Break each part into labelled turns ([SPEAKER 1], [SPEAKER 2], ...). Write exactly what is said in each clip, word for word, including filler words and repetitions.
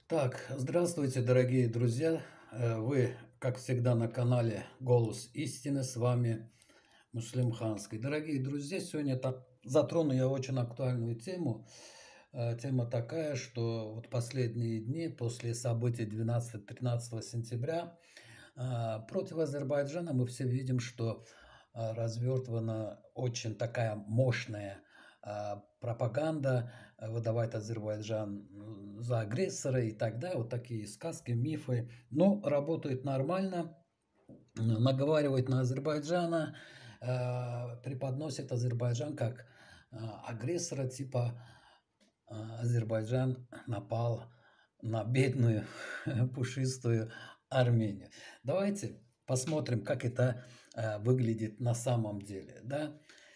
[SPEAKER 1] Так, здравствуйте, дорогие друзья. Э, Вы, как всегда, на канале «Голос истины». С вами Муслим Ханский. Дорогие друзья, сегодня та- затрону я очень актуальную тему. Э, Тема такая, что вот последние дни после событий двенадцатого-тринадцатого сентября а, против Азербайджана мы все видим, что а, развертывана очень такая мощная а, пропаганда, а, выдавать Азербайджан м, за агрессора и так далее. Вот такие сказки, мифы. Но работают нормально, м, наговаривают на Азербайджана, а, преподносят Азербайджан как а, агрессора, типа а, Азербайджан напал на бедную пушистую Армению. Давайте посмотрим, как это э, выглядит на самом деле. Да?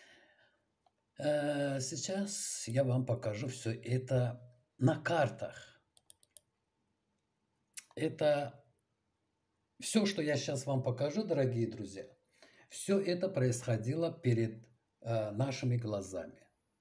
[SPEAKER 1] Э, Сейчас я вам покажу все это на картах. Это все, что я сейчас вам покажу, дорогие друзья, все это происходило перед э, нашими глазами.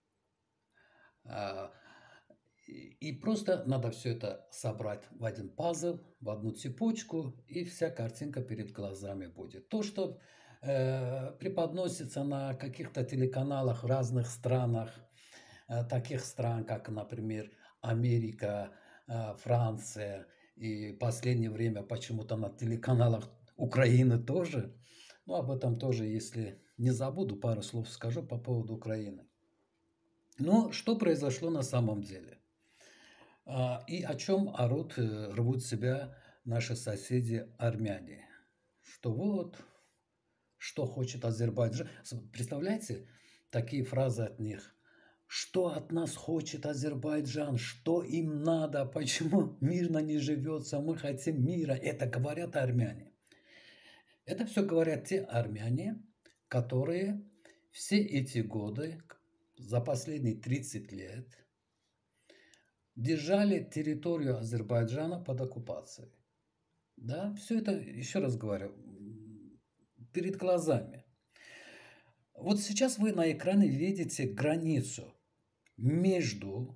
[SPEAKER 1] А, И и просто надо все это собрать в один пазл, в одну цепочку, и вся картинка перед глазами будет. То, что э, преподносится на каких-то телеканалах в разных странах, э, таких стран, как, например, Америка, э, Франция, и в последнее время почему-то на телеканалах Украины тоже. Ну, об этом тоже, если не забуду, пару слов скажу по поводу Украины. Но что произошло на самом деле? А, И о чем орут, э, рвут себя наши соседи армяне? Что вот, что хочет Азербайджан. С- Представляете, такие фразы от них. Что от нас хочет Азербайджан? Что им надо? Почему мирно не живется? Мы хотим мира. Это говорят армяне. Это все говорят те армяне, которые все эти годы, за последние тридцать лет, держали территорию Азербайджана под оккупацией. Да, все это, еще раз говорю, перед глазами. Вот сейчас вы на экране видите границу между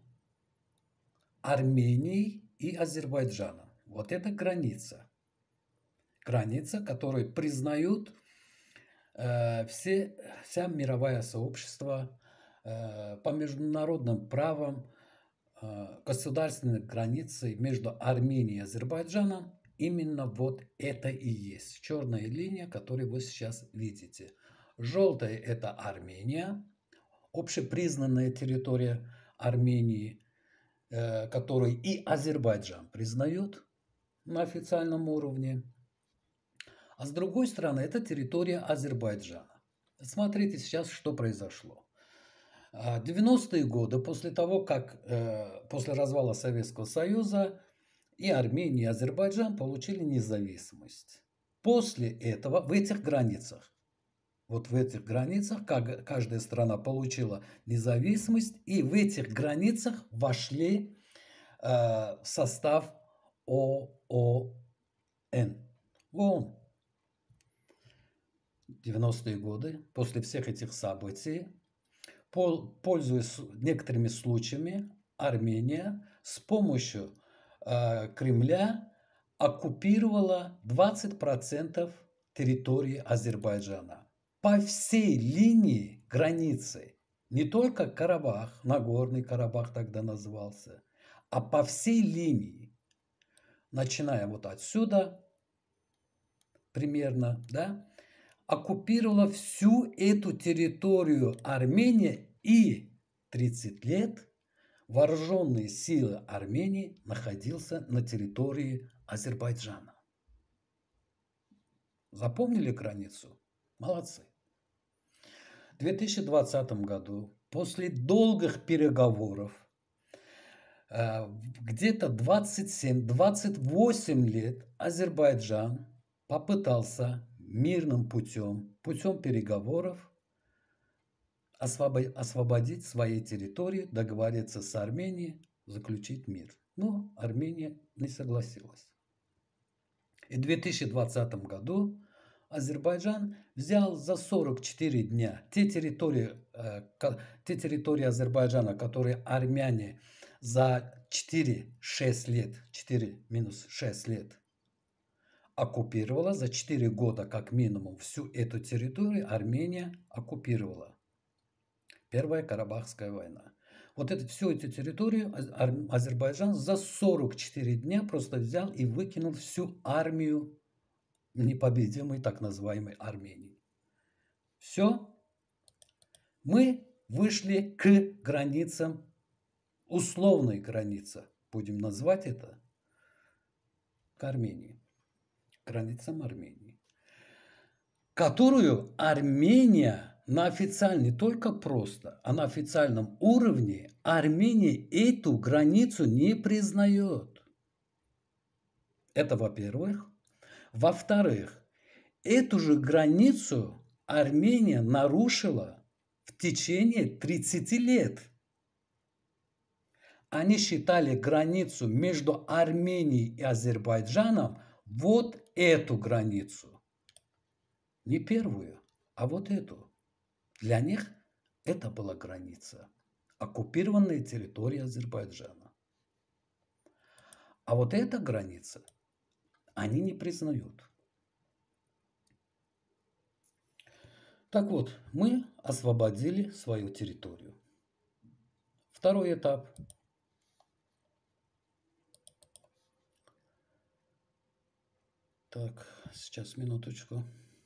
[SPEAKER 1] Арменией и Азербайджаном. Вот это граница. Граница, которую признают э, все, вся мировое сообщество э, по международным правам, э, государственной границей между Арменией и Азербайджаном. Именно вот это и есть черная линия, которую вы сейчас видите. Желтая – это Армения, общепризнанная территория Армении, э, которую и Азербайджан признает на официальном уровне. А с другой стороны, это территория Азербайджана. Смотрите сейчас, что произошло. А, девяностые годы, после того, как э, после развала Советского Союза и Армения, и Азербайджан получили независимость. После этого в этих границах, вот в этих границах как, каждая страна получила независимость, и в этих границах вошли э, в состав ООН. ООН. девяностые годы, после всех этих событий, пользуясь некоторыми случаями, Армения с помощью э, Кремля оккупировала двадцать процентов территории Азербайджана. По всей линии границы, не только Карабах, Нагорный Карабах тогда назывался, а по всей линии, начиная вот отсюда примерно, да, оккупировала всю эту территорию Армения, и тридцать лет вооруженные силы Армении находился на территории Азербайджана. Запомнили границу? Молодцы. В две тысячи двадцатом году, после долгих переговоров, э, где-то двадцать семь - двадцать восемь лет Азербайджан попытался мирным путем, путем переговоров, освободить свои территории, договориться с Арменией, заключить мир. Но Армения не согласилась. И в две тысячи двадцатом году Азербайджан взял за сорок четыре дня те территории, э, те территории Азербайджана, которые армяне за четыре-шесть лет, четыре минус шесть лет, оккупировала, за четыре года как минимум всю эту территорию Армения оккупировала. Первая Карабахская война. Вот это, всю эту территорию Азербайджан за сорок четыре дня просто взял и выкинул всю армию непобедимой так называемой Армении. Все. Мы вышли к границам, условной границе, будем назвать это, к Армении. Границам Армении. Которую Армения на официальном, не только просто, а на официальном уровне Армения эту границу не признает. Это во-первых. Во-вторых, эту же границу Армения нарушила в течение тридцати лет. Они считали границу между Арменией и Азербайджаном вот эту границу. Не первую, а вот эту. Для них это была граница, оккупированная территория Азербайджана. А вот эта граница они не признают. Так вот, мы освободили свою территорию. Второй этап. Так, сейчас минуточку.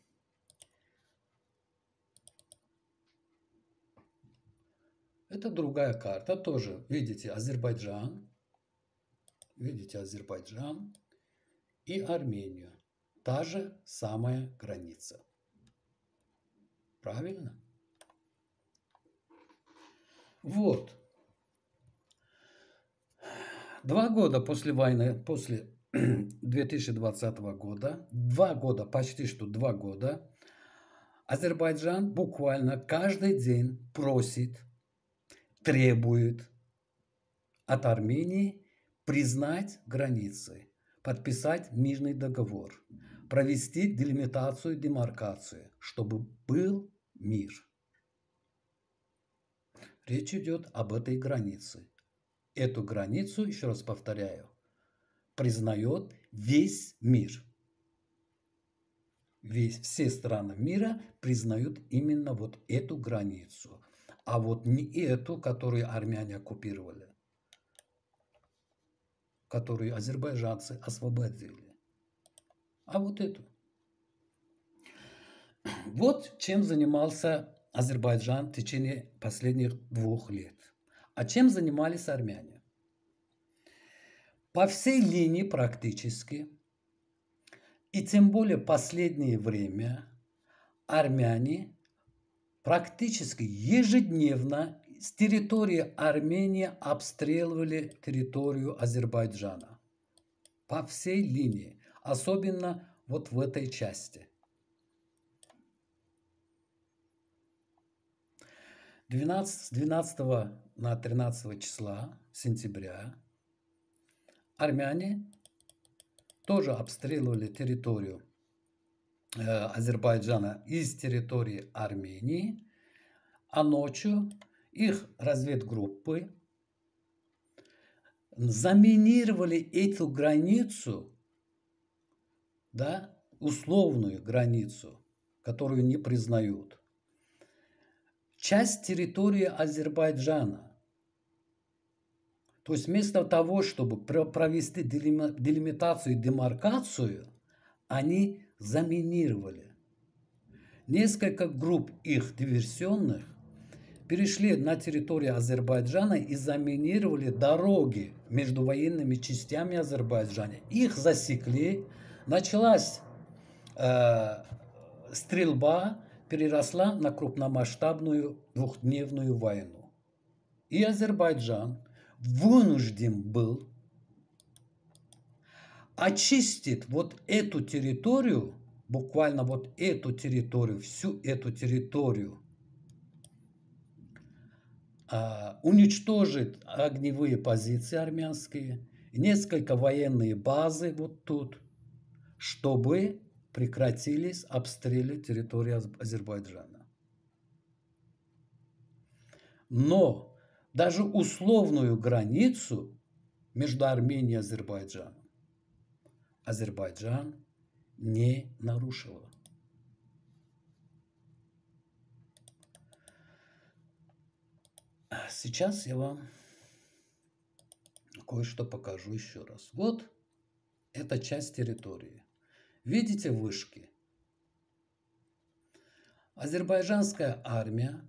[SPEAKER 1] Это другая карта, тоже, видите, Азербайджан, видите, Азербайджан и Армению. Та же самая граница. Правильно? Вот. Два года после войны, после две тысячи двадцатого года, два года, почти что два года, Азербайджан буквально каждый день просит, требует от Армении признать границы, подписать мирный договор, провести делимитацию, демаркацию, чтобы был мир. Речь идет об этой границе. Эту границу, еще раз повторяю, признает весь мир. Весь, все страны мира признают именно вот эту границу. А вот не эту, которую армяне оккупировали, которую азербайджанцы освободили, а вот эту. Вот чем занимался Азербайджан в течение последних двух лет. А чем занимались армяне? По всей линии практически, и тем более последнее время, армяне практически ежедневно с территории Армении обстреливали территорию Азербайджана. По всей линии, особенно вот в этой части. с двенадцатого на тринадцатое числа сентября армяне тоже обстреливали территорию э, Азербайджана из территории Армении, а ночью их разведгруппы заминировали эту границу, да, условную границу, которую не признают, часть территории Азербайджана. То есть вместо того, чтобы провести делимитацию и демаркацию, они заминировали. Несколько групп их диверсионных перешли на территорию Азербайджана и заминировали дороги между военными частями Азербайджана. Их засекли, началась э, стрельба, переросла на крупномасштабную двухдневную войну. И Азербайджан вынужден был очистить вот эту территорию, буквально вот эту территорию, всю эту территорию, уничтожить огневые позиции армянские, несколько военные базы вот тут, чтобы прекратились обстрелы территории Азербайджана. Но даже условную границу между Арменией и Азербайджаном Азербайджан не нарушила. Сейчас я вам кое-что покажу еще раз. Вот эта часть территории. Видите вышки? Азербайджанская армия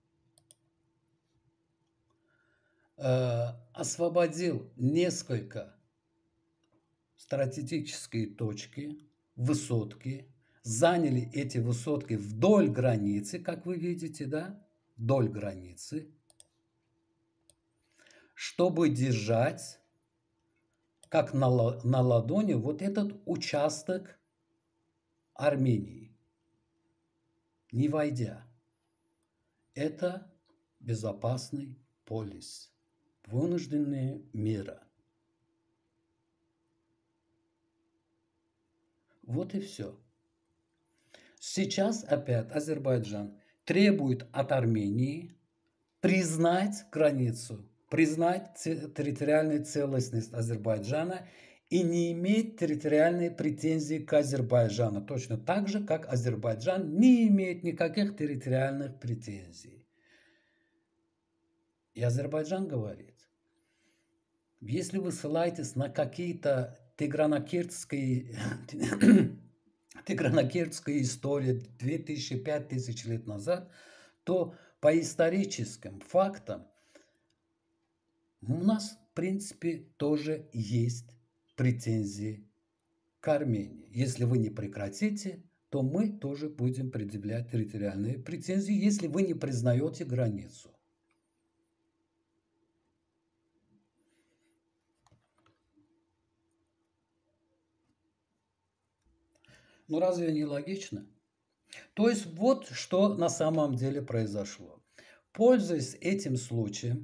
[SPEAKER 1] э, освободил несколько стратегические точки, высотки, заняли эти высотки вдоль границы, как вы видите, да, вдоль границы, чтобы держать, как на, на ладони, вот этот участок Армении, не войдя. Это безопасный полис, вынужденные меры. Вот и все. Сейчас опять Азербайджан требует от Армении признать границу, признать территориальную целостность Азербайджана и не иметь территориальные претензии к Азербайджану, точно так же, как Азербайджан не имеет никаких территориальных претензий. И Азербайджан говорит, если вы ссылаетесь на какие-то Тиграно-Керчские Тиграно-Керчская история две тысячи - пять тысяч лет назад, то по историческим фактам у нас, в принципе, тоже есть претензии к Армении. Если вы не прекратите, то мы тоже будем предъявлять территориальные претензии, если вы не признаете границу. Ну разве не логично? То есть вот что на самом деле произошло. Пользуясь этим случаем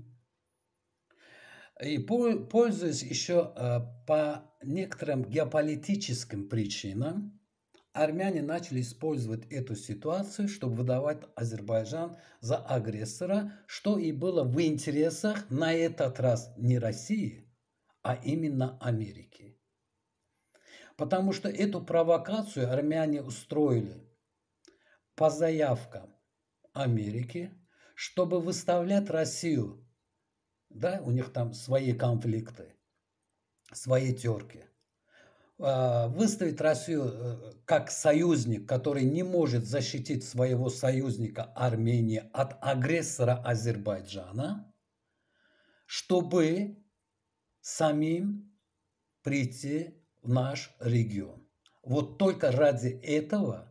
[SPEAKER 1] и пользуясь еще по некоторым геополитическим причинам, армяне начали использовать эту ситуацию, чтобы выдавать Азербайджан за агрессора, что и было в интересах на этот раз не России, а именно Америки. Потому что эту провокацию армяне устроили по заявкам Америки, чтобы выставлять Россию, да, у них там свои конфликты, свои терки, выставить Россию как союзник, который не может защитить своего союзника Армении от агрессора Азербайджана, чтобы самим прийти в наш регион. Вот только ради этого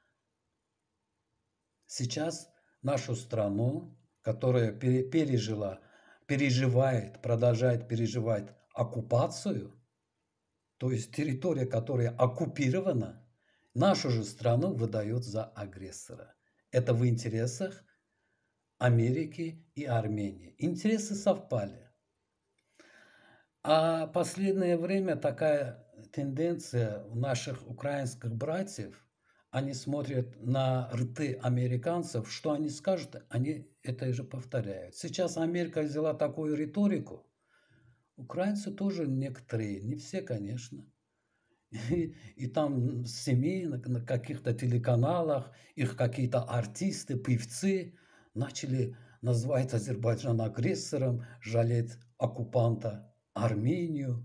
[SPEAKER 1] сейчас нашу страну, которая пережила, переживает, продолжает переживать оккупацию, то есть территория, которая оккупирована, нашу же страну выдает за агрессора. Это в интересах Америки и Армении. Интересы совпали. А последнее время такая тенденция у наших украинских братьев, они смотрят на рты американцев, что они скажут, они это же повторяют. Сейчас Америка взяла такую риторику, украинцы тоже некоторые, не все, конечно. И, и там семьи на, на каких-то телеканалах, их какие-то артисты, певцы начали называть Азербайджан агрессором, жалеть оккупанта Армению.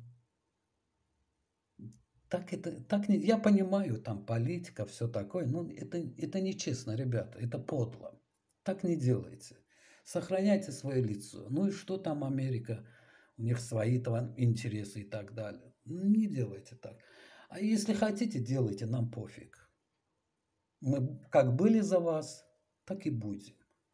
[SPEAKER 1] Так это, так не, я понимаю, там политика, все такое, но это, это нечестно, ребята, это подло. Так не делайте. Сохраняйте свое лицо. Ну и что там Америка? У них свои там интересы и так далее. Не делайте так. А если хотите, делайте, нам пофиг. Мы как были за вас, так и будем.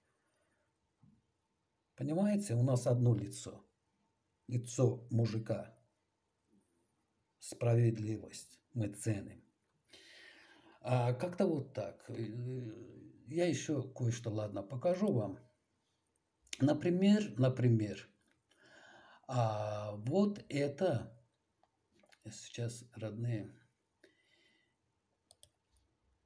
[SPEAKER 1] Понимаете, у нас одно лицо. Лицо мужика. Справедливость мы ценим. А как-то вот так. Я еще кое-что, ладно, покажу вам. Например, например, а вот это, сейчас, родные,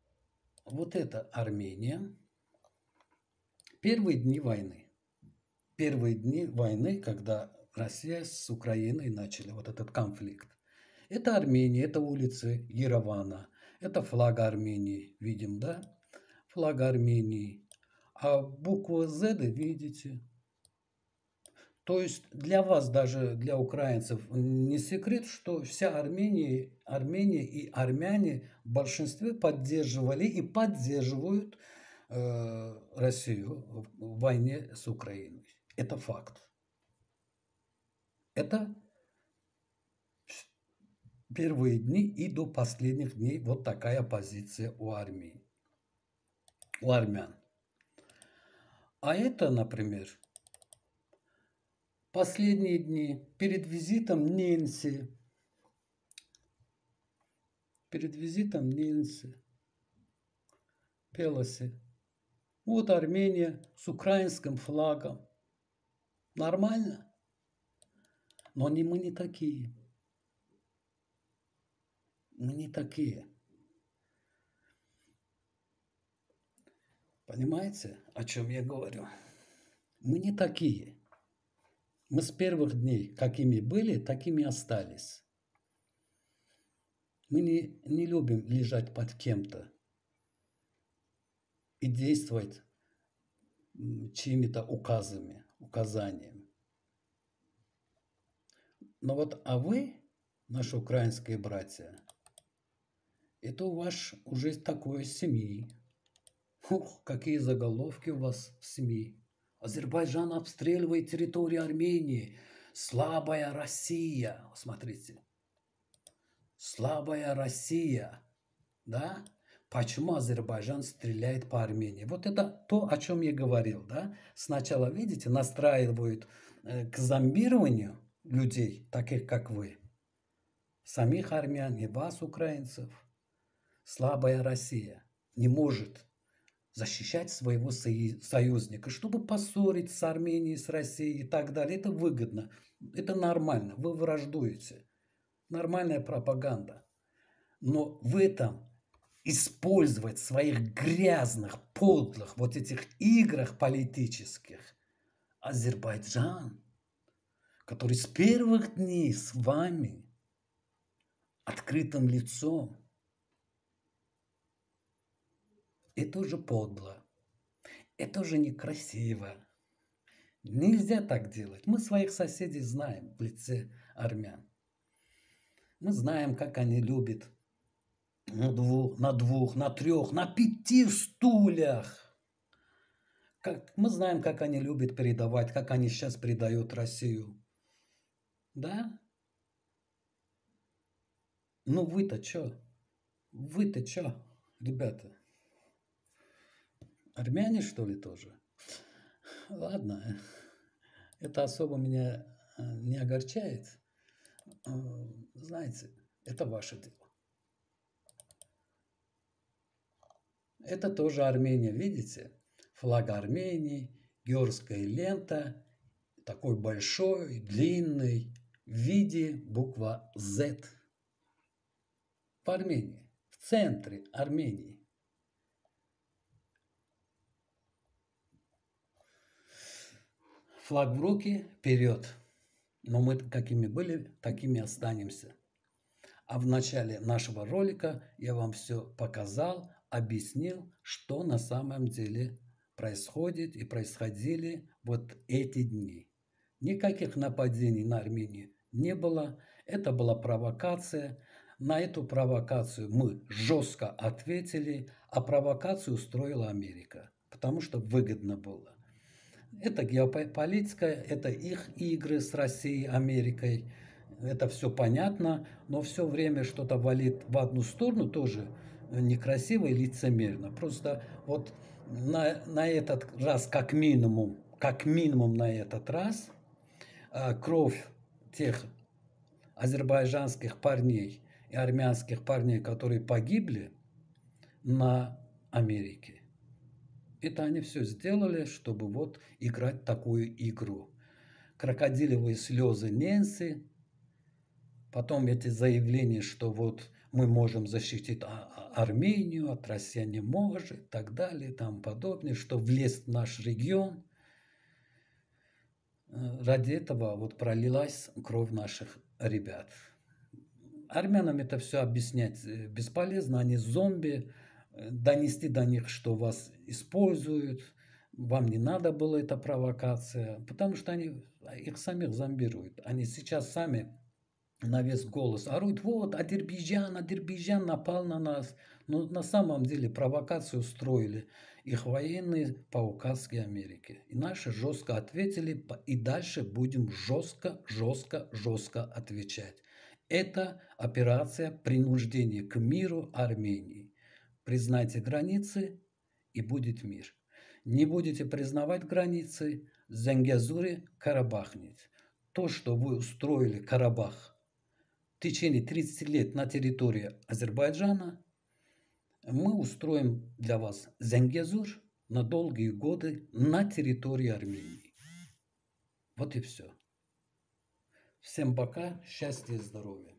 [SPEAKER 1] вот это Армения. Первые дни войны. первые дни войны, когда Россия с Украиной начали вот этот конфликт. Это Армения, это улицы Еревана, это флаг Армении, видим, да? Флаг Армении. А букву Z видите. То есть для вас, даже для украинцев, не секрет, что вся Армения, Армения и армяне в большинстве поддерживали и поддерживают э, Россию в войне с Украиной. Это факт. Это первые дни и до последних дней вот такая позиция у армии, у армян. А это, например, последние дни перед визитом Ненси, перед визитом Ненси Пелоси. Вот Армения с украинским флагом. Нормально? Но не, мы не такие. Мы не такие. Понимаете, о чем я говорю? Мы не такие. Мы с первых дней, какими были, такими остались. Мы не, не любим лежать под кем-то и действовать чьими-то указами, указаниями. Но вот, а вы, наши украинские братья, это у вас уже такое семьи. Ух, какие заголовки у вас в СМИ. Азербайджан обстреливает территорию Армении. Слабая Россия. Смотрите. Слабая Россия. Да? Почему Азербайджан стреляет по Армении? Вот это то, о чем я говорил. Да? Сначала, видите, настраивают э, к зомбированию людей, таких как вы. Самих армян и вас, украинцев. Слабая Россия не может защищать своего союзника, чтобы поссорить с Арменией, с Россией и так далее. Это выгодно, это нормально, вы враждуете. Нормальная пропаганда. Но в этом использовать своих грязных, подлых вот этих играх политических Азербайджан, который с первых дней с вами открытым лицом, это уже подло. Это уже некрасиво. Нельзя так делать. Мы своих соседей знаем в лице армян. Мы знаем, как они любят на двух, на, двух, на трех, на пяти стульях. Как, мы знаем, как они любят передавать, как они сейчас предают Россию. Да? Ну вы-то что? Вы-то что, ребята? Армяне, что ли, тоже? Ладно, это особо меня не огорчает. Знаете, это ваше дело. Это тоже Армения, видите? Флаг Армении, георгская лента, такой большой, длинный, в виде буква Z. В Армении, в центре Армении. Флаг в руки, вперед. Но мы какими были, такими останемся. А в начале нашего ролика я вам все показал, объяснил, что на самом деле происходит и происходили вот эти дни. Никаких нападений на Армению не было. Это была провокация. На эту провокацию мы жестко ответили, а провокацию устроила Америка, потому что выгодно было. Это геополитика, это их игры с Россией, Америкой. Это все понятно, но все время что-то валит в одну сторону тоже некрасиво и лицемерно. Просто вот на, на этот раз, как минимум, как минимум на этот раз, кровь тех азербайджанских парней и армянских парней, которые погибли на Америке, это они все сделали, чтобы вот играть такую игру. Крокодиловые слезы Ненси, потом эти заявления, что вот мы можем защитить Армению, от России не может, и так далее, и тому подобное, что влез в наш регион. ради этого вот пролилась кровь наших ребят. Армянам это все объяснять бесполезно, они зомби, донести до них, что вас используют, вам не надо было эта провокация, потому что они их самих зомбируют. Они сейчас сами на весь голос орут: вот Азербайджан, Азербайджан напал на нас. Но на самом деле провокацию устроили их военные по указке Америки. И наши жестко ответили, и дальше будем жестко, жестко, жестко отвечать. Это операция принуждения к миру Армении. Признайте границы, и будет мир. Не будете признавать границы, Зангезуре Карабахнет. То, что вы устроили Карабах в течение тридцати лет на территории Азербайджана, мы устроим для вас Зангезур на долгие годы на территории Армении. Вот и все. Всем пока, счастья и здоровья.